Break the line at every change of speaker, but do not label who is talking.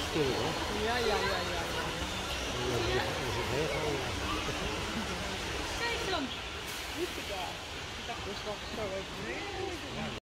stil hoor.
Ja.
Is het heel gewoon.
Kijk dan. Niet te daar. Ik dacht dus dat het zo even.